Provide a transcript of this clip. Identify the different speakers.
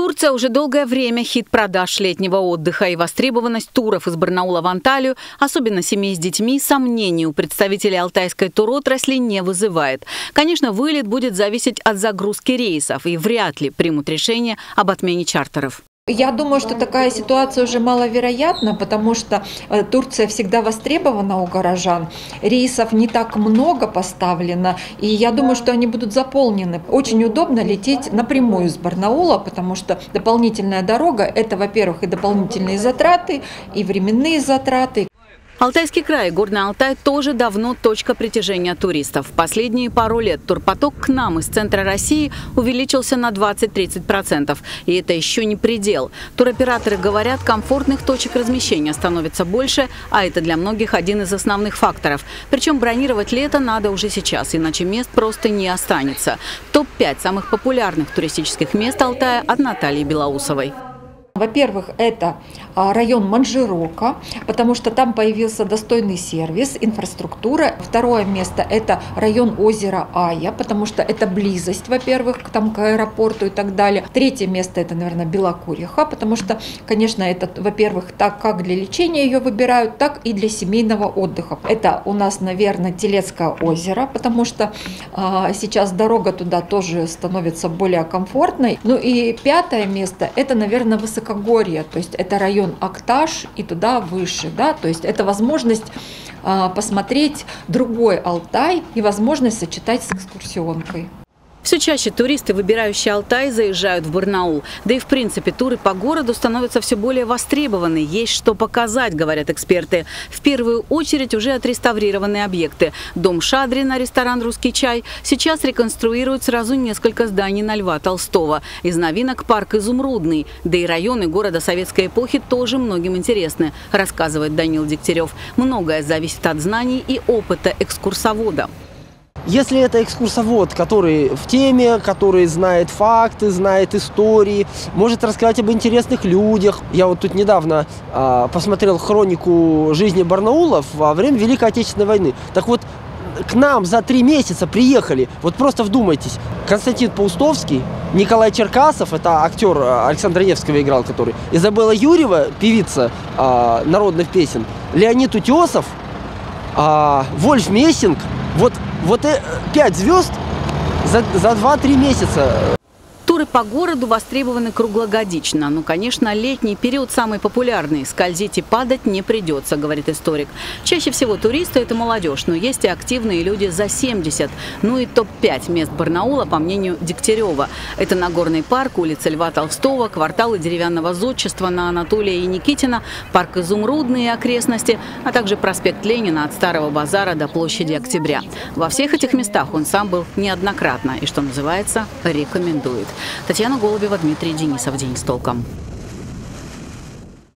Speaker 1: Турция уже долгое время хит продаж летнего отдыха, и востребованность туров из Барнаула в Анталию, особенно семей с детьми, сомнений у представителей алтайской туротрасли не вызывает. Конечно, вылет будет зависеть от загрузки рейсов, и вряд ли примут решение об отмене чартеров.
Speaker 2: Я думаю, что такая ситуация уже маловероятна, потому что Турция всегда востребована у горожан. Рейсов не так много поставлено, и я думаю, что они будут заполнены. Очень удобно лететь напрямую из Барнаула, потому что дополнительная дорога – это, во-первых, и дополнительные затраты, и временные затраты.
Speaker 1: Алтайский край и Горный Алтай тоже давно точка притяжения туристов. В последние пару лет турпоток к нам из центра России увеличился на 20-30%. И это еще не предел. Туроператоры говорят, комфортных точек размещения становится больше, а это для многих один из основных факторов. Причем бронировать лето надо уже сейчас, иначе мест просто не останется. Топ-5 самых популярных туристических мест Алтая от Натальи Белоусовой.
Speaker 2: Во-первых, это район Манжирока, потому что там появился достойный сервис, инфраструктура. Второе место – это район озера Ая, потому что это близость, во-первых, к аэропорту и так далее. Третье место – это, наверное, Белокуриха, потому что, конечно, это, во-первых, так как для лечения ее выбирают, так и для семейного отдыха. Это у нас, наверное, Телецкое озеро, потому что сейчас дорога туда тоже становится более комфортной. Ну и пятое место – это, наверное, Высокогорье, то есть это район Акташ и туда выше, да, то есть это возможность посмотреть другой Алтай и возможность сочетать с экскурсионкой.
Speaker 1: Все чаще туристы, выбирающие Алтай, заезжают в Барнаул. Да и в принципе туры по городу становятся все более востребованы. Есть что показать, говорят эксперты. В первую очередь уже отреставрированные объекты. Дом Шадрина, ресторан «Русский чай». Сейчас реконструируют сразу несколько зданий на Льва Толстого. Из новинок парк «Изумрудный». Да и районы города советской эпохи тоже многим интересны, рассказывает Данил Дегтярев. Многое зависит от знаний и опыта экскурсовода.
Speaker 3: Если это экскурсовод, который в теме, который знает факты, знает истории, может рассказать об интересных людях. Я вот тут недавно посмотрел хронику жизни Барнаула во время Великой Отечественной войны. Так вот, к нам за 3 месяца приехали, вот просто вдумайтесь, Константин Паустовский, Николай Черкасов, это актер Александра Невского играл, который, Изабелла Юрьева, певица народных песен, Леонид Утесов, Вольф Мессинг. Вот 5 звезд за 2-3 месяца.
Speaker 1: Туры по городу востребованы круглогодично. Ну, конечно, летний период самый популярный. Скользить и падать не придется, говорит историк. Чаще всего туристы – это молодежь, но есть и активные люди за 70. Ну и топ-5 мест Барнаула, по мнению Дегтярева. Это Нагорный парк, улица Льва Толстого, кварталы деревянного зодчества на Анатолия и Никитина, парк «Изумрудный» и окрестности, а также проспект Ленина от Старого базара до площади Октября. Во всех этих местах он сам был неоднократно и, что называется, рекомендует. Татьяна Голубева, Дмитрий Денисов. День с толком.